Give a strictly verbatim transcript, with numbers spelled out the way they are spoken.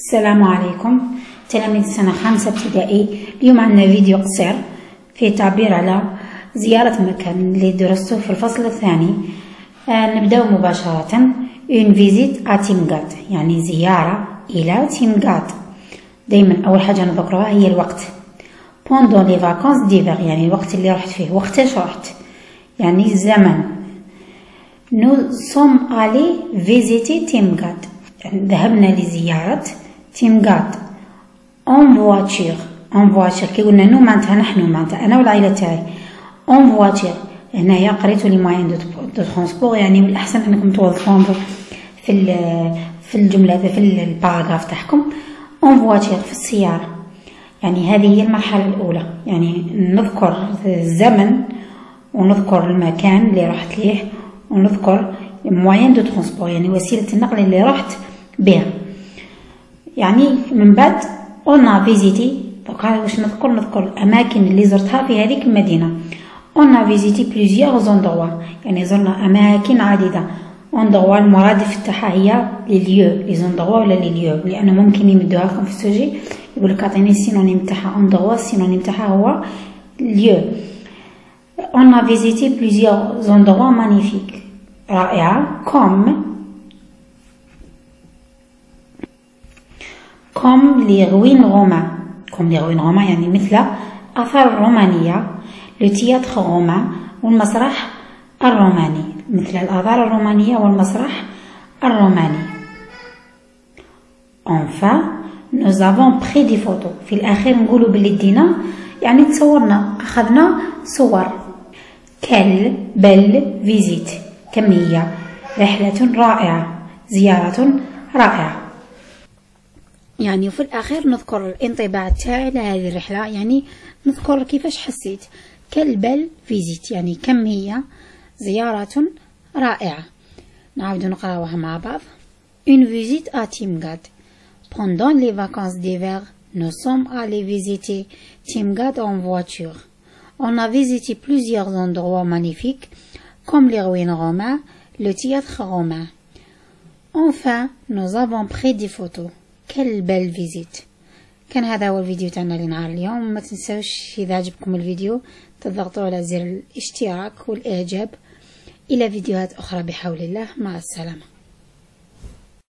السلام عليكم تلاميذ السنة خامسة ابتدائي. اليوم عندنا فيديو قصير فيه تعبير على زيارة مكان اللي درسته في الفصل الثاني. آه نبدأ مباشرة. une visite à تيمغات يعني زيارة إلى تيمغات. دايما أول حاجة نذكرها هي الوقت. pendant les vacances d'hiver يعني الوقت اللي رحت فيه. وقتاش رحت يعني الزمن. nous sommes allés visiter تيمغات ذهبنا لزيارة تيمغات en voiture. en voiture كي قلنا نو معناتها نحن معناتها أنا والعائلة تاعي. en voiture هنايا قريتو لي موان دو ترونسبور يعني من الأحسن أنكم توظفوهم في في الجملة في الباراغراف تاعكم. en voiture في السيارة يعني هذه هي المرحلة الأولى، يعني نذكر الزمن ونذكر المكان اللي رحت ليه ونذكر موان دو ترونسبور يعني وسيلة النقل اللي رحت بها. يعني من بعد قلنا فيزيتي دوكا واش نذكر نذكر الأماكن اللي زرتها في هذيك المدينة. on a visité plusieurs endroits يعني زرنا أماكن عديدة. endroit المرادف تاعها هي لي ليو لي زوندغوا ولا لي ليو، لأنه ممكن يمدوها لكم في السوجي يقولك عطيني السينونيم تاعها endroit، السينونيم تاعها هو lieu. on a visité plusieurs endroits magnifiques رائعة comme comme les ruines romaines comme les ruines romaines يعني مثل آثار الرومانية le théâtre romain والمسرح الروماني، مثل الآثار الرومانية والمسرح الروماني. enfin nous avons pris des photos في الأخير نقولوا باللي دينا يعني تصورنا أخذنا صور. quelle belle visite كم هي رحلة رائعة زيارة رائعة. يعني وفي الأخير نذكر الانطباع تاعي على هذه الرحلة، يعني نذكر كيفاش حسيت. quelle belle visite يعني كم هي زيارة رائعة. نعاود نقراوها مع بعض. une visite à Timgad. pendant les vacances d'hiver nous sommes allés visiter Timgad en voiture. on a visité plusieurs endroits magnifiques comme les ruines romaines, le théâtre romain. enfin nous avons pris des photos. quelle belle visite. كان هذا هو الفيديو تاعنا لنهار اليوم. ما تنسوش اذا عجبكم الفيديو تضغطوا على زر الاشتراك والاعجاب. الى فيديوهات اخرى بحول الله، مع السلامة.